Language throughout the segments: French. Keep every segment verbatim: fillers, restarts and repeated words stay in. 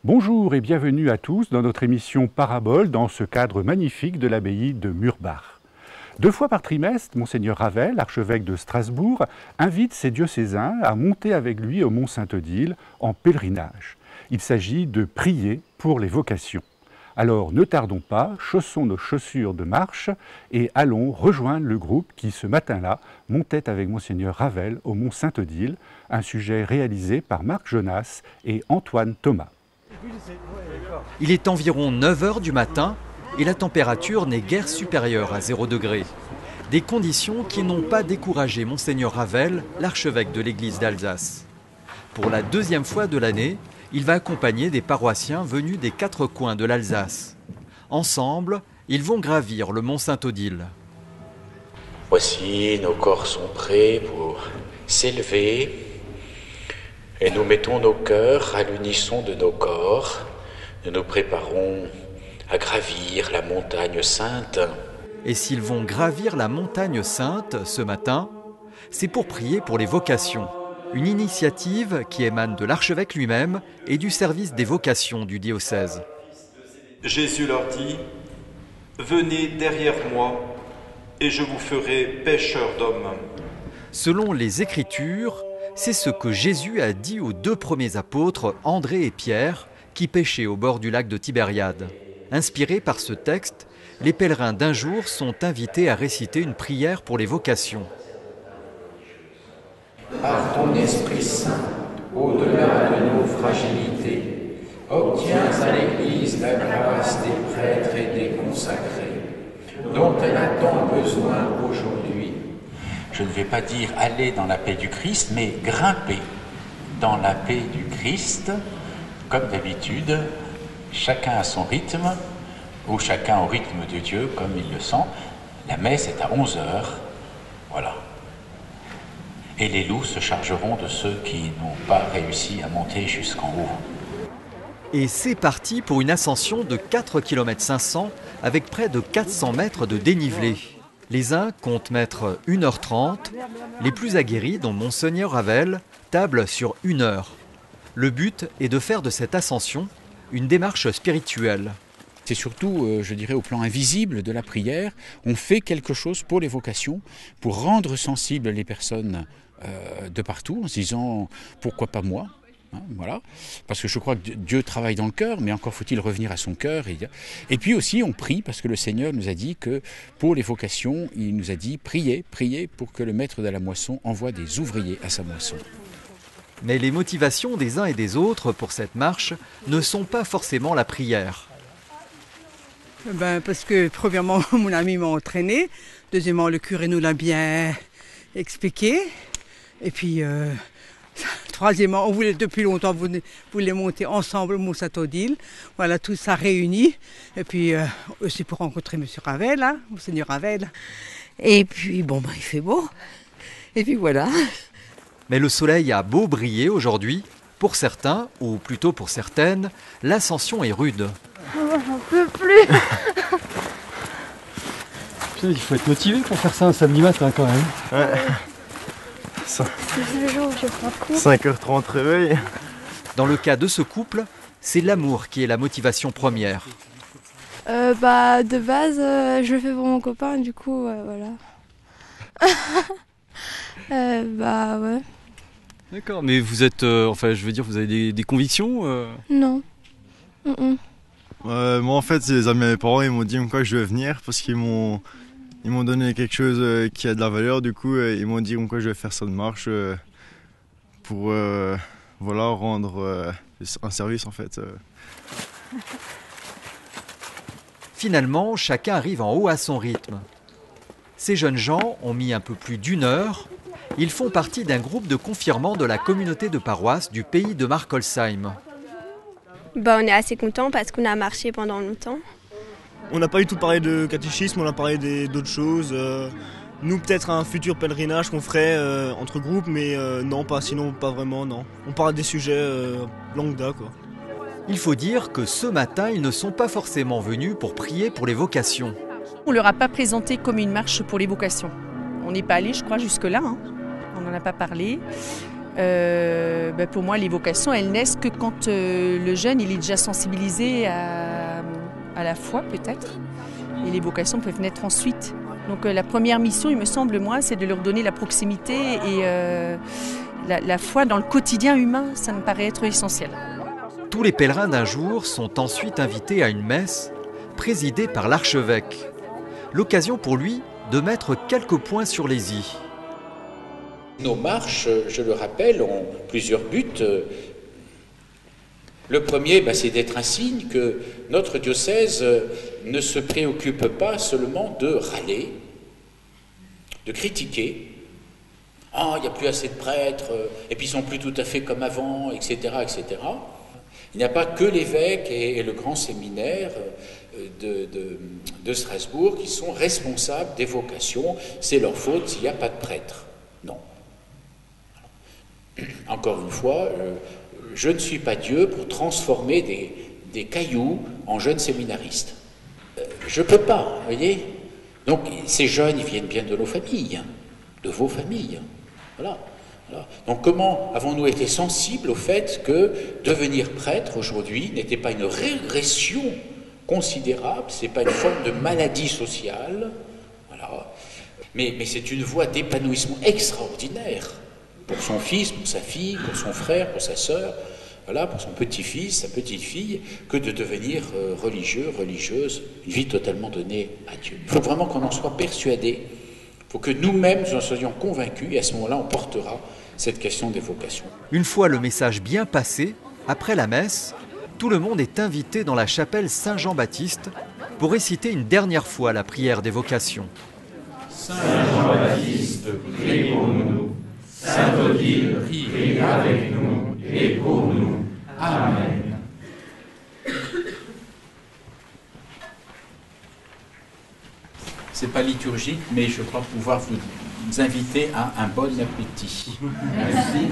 Bonjour et bienvenue à tous dans notre émission Parabole dans ce cadre magnifique de l'abbaye de Murbach. Deux fois par trimestre, Monseigneur Ravel, archevêque de Strasbourg, invite ses diocésains à monter avec lui au Mont Sainte-Odile en pèlerinage. Il s'agit de prier pour les vocations. Alors ne tardons pas, chaussons nos chaussures de marche et allons rejoindre le groupe qui ce matin-là montait avec Monseigneur Ravel au Mont Sainte-Odile, un sujet réalisé par Marc Jonas et Antoine Thomas. Il est environ neuf heures du matin et la température n'est guère supérieure à zéro degré. Des conditions qui n'ont pas découragé Monseigneur Ravel, l'archevêque de l'église d'Alsace. Pour la deuxième fois de l'année, il va accompagner des paroissiens venus des quatre coins de l'Alsace. Ensemble, ils vont gravir le Mont Sainte-Odile. Voici, nos corps sont prêts pour s'élever et nous mettons nos cœurs à l'unisson de nos corps. Nous nous préparons à gravir la montagne sainte. Et s'ils vont gravir la montagne sainte ce matin, c'est pour prier pour les vocations. Une initiative qui émane de l'archevêque lui-même et du service des vocations du diocèse. Jésus leur dit, « Venez derrière moi et je vous ferai pêcheurs d'hommes. » Selon les Écritures, c'est ce que Jésus a dit aux deux premiers apôtres, André et Pierre, qui pêchaient au bord du lac de Tibériade. Inspirés par ce texte, les pèlerins d'un jour sont invités à réciter une prière pour les vocations. Par ton Esprit Saint, au-delà de nos fragilités, obtiens à l'Église la grâce des prêtres et des consacrés, dont elle a tant besoin aujourd'hui. Je ne vais pas dire aller dans la paix du Christ, mais grimper dans la paix du Christ, comme d'habitude, chacun à son rythme, ou chacun au rythme de Dieu, comme il le sent. La messe est à onze heures, voilà. Et les loups se chargeront de ceux qui n'ont pas réussi à monter jusqu'en haut. Et c'est parti pour une ascension de quatre virgule cinq cents kilomètres avec près de quatre cents mètres de dénivelé. Les uns comptent mettre une heure trente, les plus aguerris, dont Monseigneur Ravel, tablent sur une heure. Le but est de faire de cette ascension une démarche spirituelle. C'est surtout, euh, je dirais, au plan invisible de la prière, on fait quelque chose pour les vocations, pour rendre sensibles les personnes euh, de partout, en se disant « pourquoi pas moi ?» hein, voilà. Parce que je crois que Dieu travaille dans le cœur, mais encore faut-il revenir à son cœur. Et, et puis aussi, on prie, parce que le Seigneur nous a dit que pour les vocations, il nous a dit « priez, priez pour que le maître de la moisson envoie des ouvriers à sa moisson ». Mais les motivations des uns et des autres pour cette marche ne sont pas forcément la prière. Ben, parce que, premièrement, mon ami m'a entraîné. Deuxièmement, le curé nous l'a bien expliqué. Et puis, euh, troisièmement, on voulait depuis longtemps vous voulait monter ensemble au Mont Sainte-Odile. Voilà, tout ça réuni. Et puis, euh, aussi pour rencontrer M. Ravel, hein, Monseigneur Ravel. Et puis, bon, ben, il fait beau. Et puis voilà. Mais le soleil a beau briller aujourd'hui. Pour certains, ou plutôt pour certaines, l'ascension est rude. Oh, j'en peux plus. Putain, il faut être motivé pour faire ça un samedi matin quand même. Ouais. C'est le jour où je prends cours. cinq heures trente réveil. Dans le cas de ce couple, c'est l'amour qui est la motivation première. Euh, bah, de base, euh, je le fais pour mon copain, du coup, euh, voilà. euh, bah, ouais. D'accord, mais vous êtes, euh, enfin, je veux dire, vous avez des, des convictions euh... Non. Mm -mm. Euh, moi en fait c'est les amis de mes parents, ils m'ont dit quoi je vais venir parce qu'ils m'ont ils m'ont donné quelque chose euh, qui a de la valeur, du coup euh, ils m'ont dit quoi je vais faire cette marche euh, pour euh, voilà rendre euh, un service en fait. Euh. Finalement, chacun arrive en haut à son rythme. Ces jeunes gens ont mis un peu plus d'une heure. Ils font partie d'un groupe de confirmants de la communauté de paroisse du pays de Markolsheim. Bah, on est assez contents parce qu'on a marché pendant longtemps. On n'a pas du tout parlé de catéchisme, on a parlé d'autres choses. Euh, nous, peut-être un futur pèlerinage qu'on ferait euh, entre groupes, mais euh, non, pas, sinon pas vraiment, non. On parle des sujets euh, lambda, quoi. Il faut dire que ce matin, ils ne sont pas forcément venus pour prier pour les vocations. On ne leur a pas présenté comme une marche pour les vocations. On n'est pas allé, je crois, jusque-là. Hein. On n'en a pas parlé. Euh, ben pour moi, les vocations, elles naissent que quand euh, le jeune il est déjà sensibilisé à, à la foi, peut-être. Et les vocations peuvent naître ensuite. Donc euh, la première mission, il me semble, moi, c'est de leur donner la proximité et euh, la, la foi dans le quotidien humain. Ça me paraît être essentiel. Tous les pèlerins d'un jour sont ensuite invités à une messe présidée par l'archevêque. L'occasion pour lui de mettre quelques points sur les i. Nos marches, je le rappelle, ont plusieurs buts. Le premier, ben, c'est d'être un signe que notre diocèse ne se préoccupe pas seulement de râler, de critiquer. Ah, il n'y a plus assez de prêtres, et puis ils ne sont plus tout à fait comme avant, et cetera, et cetera. Il n'y a pas que l'évêque et, et le grand séminaire de, de, de Strasbourg qui sont responsables des vocations. C'est leur faute s'il n'y a pas de prêtres. Non. Encore une fois, euh, je ne suis pas Dieu pour transformer des, des cailloux en jeunes séminaristes. Euh, je ne peux pas, vous voyez. Donc ces jeunes, ils viennent bien de nos familles, de vos familles. Voilà. Voilà. Donc comment avons-nous été sensibles au fait que devenir prêtre aujourd'hui n'était pas une régression considérable, ce n'est pas une forme de maladie sociale, voilà. mais, mais c'est une voie d'épanouissement extraordinaire pour son fils, pour sa fille, pour son frère, pour sa sœur, voilà, pour son petit-fils, sa petite-fille, que de devenir euh, religieux, religieuse, une vie totalement donnée à Dieu. Il faut vraiment qu'on en soit persuadé, il faut que nous-mêmes nous en soyons convaincus, et à ce moment-là, on portera cette question des vocations. Une fois le message bien passé, après la messe, tout le monde est invité dans la chapelle Saint-Jean-Baptiste pour réciter une dernière fois la prière des vocations. Saint Jean-Baptiste, prie pour nous. Sainte Odile, prie avec nous et pour nous. Amen. C'est pas liturgique, mais je crois pouvoir vous inviter à un bon appétit. Merci.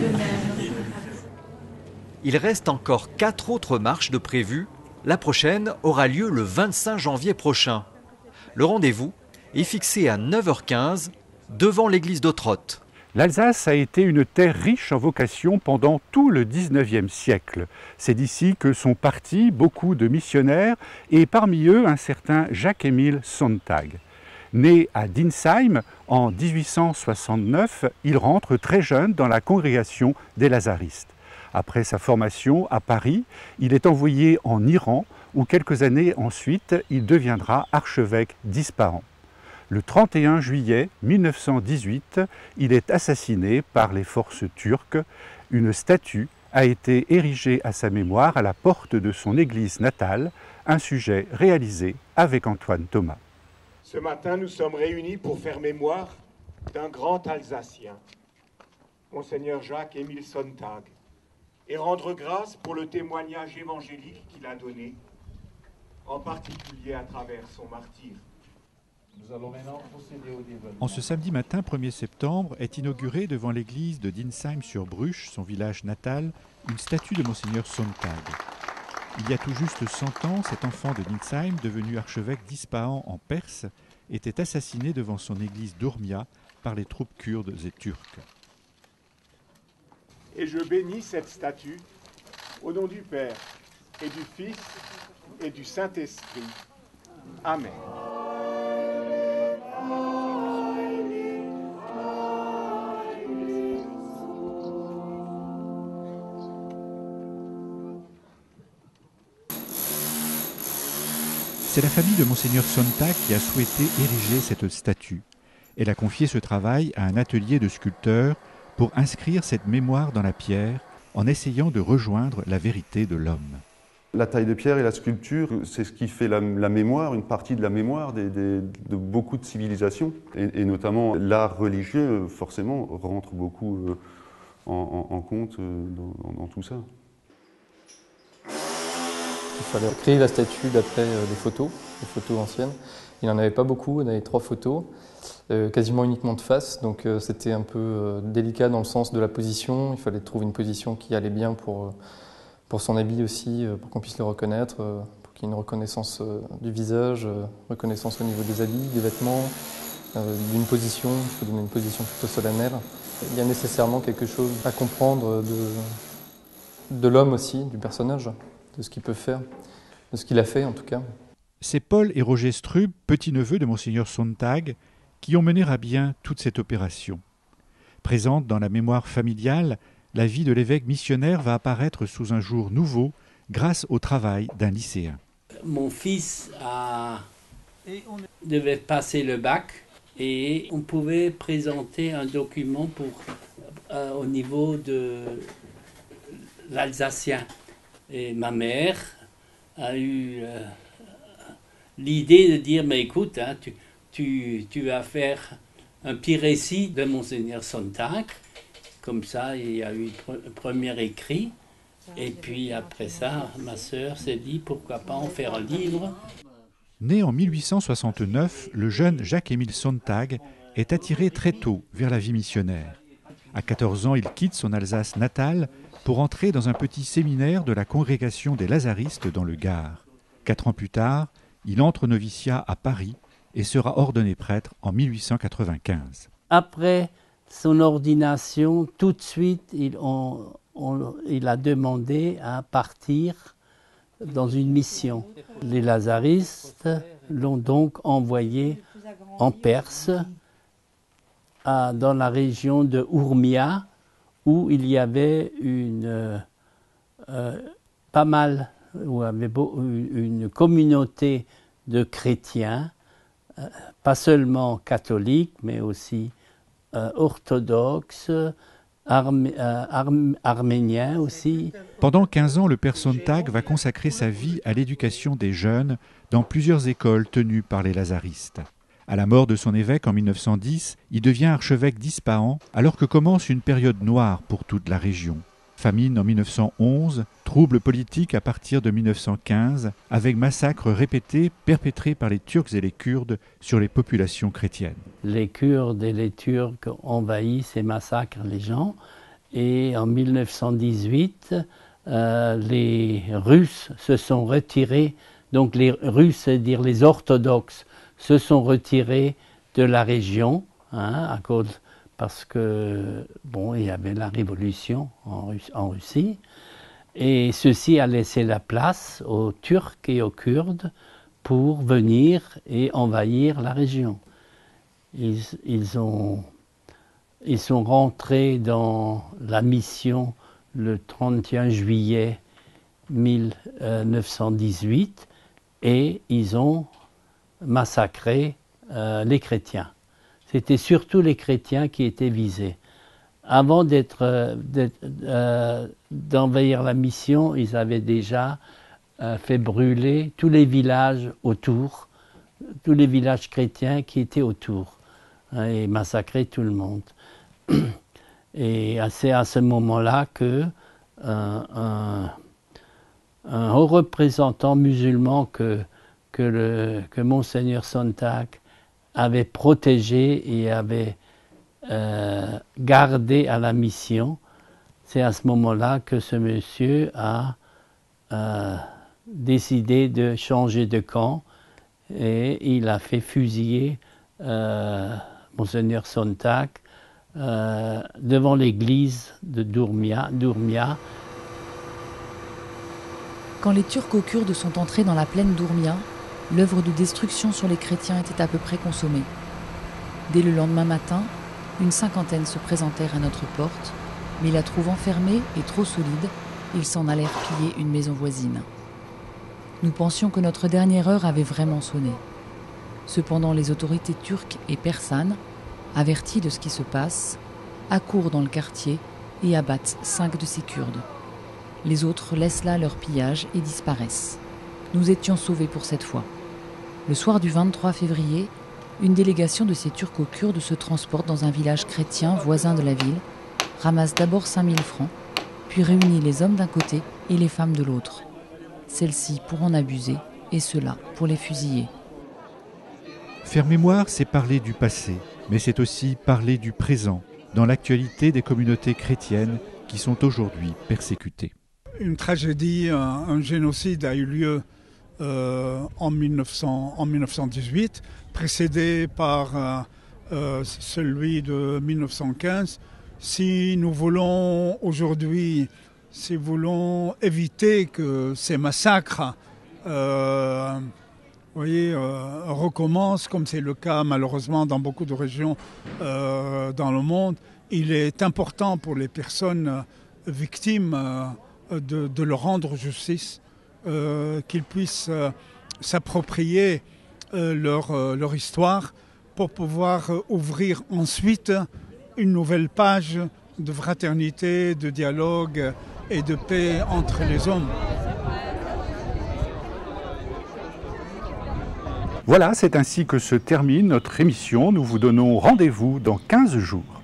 Il reste encore quatre autres marches de prévues. La prochaine aura lieu le vingt-cinq janvier prochain. Le rendez-vous est fixé à neuf heures quinze devant l'église d'Ottrott. L'Alsace a été une terre riche en vocations pendant tout le dix-neuvième siècle. C'est d'ici que sont partis beaucoup de missionnaires et parmi eux un certain Jacques-Émile Sonntag. Né à Dinsheim en mille huit cent soixante-neuf, il rentre très jeune dans la congrégation des Lazaristes. Après sa formation à Paris, il est envoyé en Iran où quelques années ensuite, il deviendra archevêque d'Ispahan. Le trente et un juillet mille neuf cent dix-huit, il est assassiné par les forces turques. Une statue a été érigée à sa mémoire à la porte de son église natale, un sujet réalisé avec Antoine Thomas. Ce matin, nous sommes réunis pour faire mémoire d'un grand Alsacien, Monseigneur Jacques-Émile Sonntag, et rendre grâce pour le témoignage évangélique qu'il a donné, en particulier à travers son martyre. Nous allons maintenant procéder au dévoilement. En ce samedi matin, premier septembre, est inaugurée devant l'église de Dinsheim-sur-Bruche, son village natal, une statue de Monseigneur Sonntag. Il y a tout juste cent ans, cet enfant de Dinsheim, devenu archevêque d'Ispahan en Perse, était assassiné devant son église d'Urmia par les troupes kurdes et turques. Et je bénis cette statue au nom du Père et du Fils et du Saint-Esprit. Amen. C'est la famille de Monseigneur Sonntag qui a souhaité ériger cette statue. Elle a confié ce travail à un atelier de sculpteurs pour inscrire cette mémoire dans la pierre en essayant de rejoindre la vérité de l'homme. La taille de pierre et la sculpture, c'est ce qui fait la, la mémoire, une partie de la mémoire des, des, de beaucoup de civilisations. Et, et notamment l'art religieux, forcément, rentre beaucoup euh, en, en, en compte euh, dans, dans tout ça. Il fallait créer la statue d'après euh, des photos, des photos anciennes. Il n'en avait pas beaucoup, il y avait trois photos, euh, quasiment uniquement de face, donc euh, c'était un peu euh, délicat dans le sens de la position. Il fallait trouver une position qui allait bien pour, euh, pour son habit aussi, euh, pour qu'on puisse le reconnaître, euh, pour qu'il y ait une reconnaissance euh, du visage, euh, reconnaissance au niveau des habits, des vêtements, euh, d'une position. Il faut donner une position plutôt solennelle. Il y a nécessairement quelque chose à comprendre de, de l'homme aussi, du personnage, de ce qu'il peut faire, de ce qu'il a fait en tout cas. C'est Paul et Roger Strub, petits-neveux de Monseigneur Sontag, qui ont mené à bien toute cette opération. Présente dans la mémoire familiale, la vie de l'évêque missionnaire va apparaître sous un jour nouveau grâce au travail d'un lycéen. Mon fils a... devait passer le bac et on pouvait présenter un document pour, euh, au niveau de l'alsacien. Et ma mère a eu euh, l'idée de dire, mais écoute, hein, tu, tu, tu vas faire un petit récit de Monseigneur Sontag. Comme ça, il y a eu un premier écrit. Et puis après ça, ma sœur s'est dit, pourquoi pas en faire un livre. Né en mille huit cent soixante-neuf, le jeune Jacques-Émile Sontag est attiré très tôt vers la vie missionnaire. À quatorze ans, il quitte son Alsace natale pour entrer dans un petit séminaire de la congrégation des Lazaristes dans le Gard. Quatre ans plus tard, il entre au noviciat à Paris et sera ordonné prêtre en mille huit cent quatre-vingt-quinze. Après son ordination, tout de suite, il, on, on, il a demandé à partir dans une mission. Les Lazaristes l'ont donc envoyé en Perse, à, dans la région de Urmia, où il y avait une, euh, pas mal, où il y avait beau, une communauté de chrétiens, euh, pas seulement catholiques, mais aussi euh, orthodoxes, Armé, euh, arm, arménien aussi. Pendant quinze ans, le père Sontag va consacrer sa vie à l'éducation des jeunes dans plusieurs écoles tenues par les Lazaristes. À la mort de son évêque en mille neuf cent dix, il devient archevêque d'Ispahan alors que commence une période noire pour toute la région. Famine en mille neuf cent onze, troubles politiques à partir de mille neuf cent quinze, avec massacres répétés perpétrés par les Turcs et les Kurdes sur les populations chrétiennes. Les Kurdes et les Turcs envahissent et massacrent les gens. Et en mille neuf cent dix-huit, euh, les Russes se sont retirés, donc les Russes, c'est-à-dire les orthodoxes, se sont retirés de la région, hein, à cause... parce que, bon, il y avait la révolution en, Russ- en Russie, et ceci a laissé la place aux Turcs et aux Kurdes pour venir et envahir la région. Ils, ils, ont, ils sont rentrés dans la mission le trente et un juillet mille neuf cent dix-huit, et ils ont massacré euh, les chrétiens. C'était surtout les chrétiens qui étaient visés. Avant d'être, d'être, euh, d'envahir la mission, ils avaient déjà euh, fait brûler tous les villages autour, tous les villages chrétiens qui étaient autour, hein, et massacrer tout le monde. Et c'est à ce moment-là que euh, un, un haut représentant musulman que, que, le, que Monseigneur Sontag avait protégé et avait euh, gardé à la mission, c'est à ce moment-là que ce monsieur a euh, décidé de changer de camp et il a fait fusiller euh, Monseigneur Sontag euh, devant l'église de Durmia, Durmia. Quand les Turco-Kurdes sont entrés dans la plaine d'Urmia, l'œuvre de destruction sur les chrétiens était à peu près consommée. Dès le lendemain matin, une cinquantaine se présentèrent à notre porte, mais la trouvant fermée et trop solide, ils s'en allèrent piller une maison voisine. Nous pensions que notre dernière heure avait vraiment sonné. Cependant, les autorités turques et persanes, averties de ce qui se passe, accourent dans le quartier et abattent cinq de ces Kurdes. Les autres laissent là leur pillage et disparaissent. Nous étions sauvés pour cette fois. Le soir du vingt-trois février, une délégation de ces Turco-Kurdes se transporte dans un village chrétien voisin de la ville, ramasse d'abord cinq mille francs, puis réunit les hommes d'un côté et les femmes de l'autre. Celles-ci pour en abuser, et ceux-là pour les fusiller. Faire mémoire, c'est parler du passé, mais c'est aussi parler du présent, dans l'actualité des communautés chrétiennes qui sont aujourd'hui persécutées. Une tragédie, un, un génocide a eu lieu euh, en, mille neuf cents, en mille neuf cent dix-huit, précédé par euh, euh, celui de mille neuf cent quinze. Si nous voulons aujourd'hui, si nous voulons éviter que ces massacres euh, voyez, euh, recommencent, comme c'est le cas malheureusement dans beaucoup de régions euh, dans le monde, il est important pour les personnes victimes euh, de, de leur rendre justice, euh, qu'ils puissent euh, s'approprier euh, leur, euh, leur histoire pour pouvoir euh, ouvrir ensuite une nouvelle page de fraternité, de dialogue et de paix entre les hommes. Voilà, c'est ainsi que se termine notre émission. Nous vous donnons rendez-vous dans quinze jours.